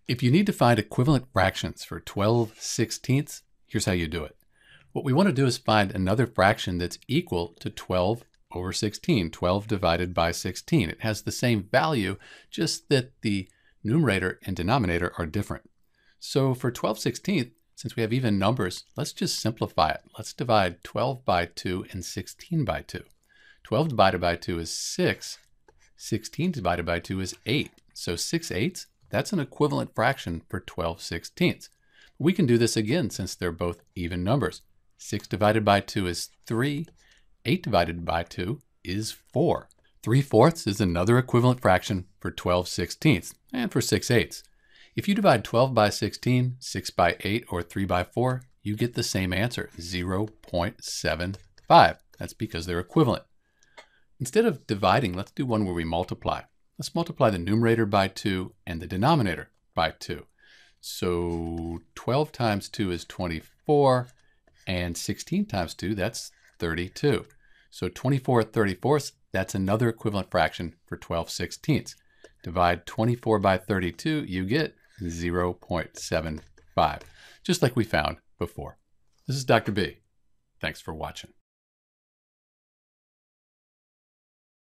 If you need to find equivalent fractions for 12/16, here's how you do it. What we want to do is find another fraction that's equal to 12/16, 12 divided by 16. It has the same value, just that the numerator and denominator are different. So for 12/16, since we have even numbers, let's just simplify it. Let's divide 12 by 2 and 16 by 2. 12 divided by 2 is 6. 16 divided by 2 is 8. So 6/8, that's an equivalent fraction for 12/16. We can do this again since they're both even numbers. 6 divided by 2 is 3. 8 divided by 2 is 4. 3/4 is another equivalent fraction for 12/16 and for 6/8. If you divide 12 by 16, 6 by 8, or 3 by 4, you get the same answer, 0.75. That's because they're equivalent. Instead of dividing, let's do one where we multiply. Let's multiply the numerator by 2 and the denominator by 2. So 12 times 2 is 24, and 16 times 2, that's 32. So 24/34, that's another equivalent fraction for 12/16. Divide 24 by 32, you get 0.75, just like we found before. This is Dr. B. Thanks for watching.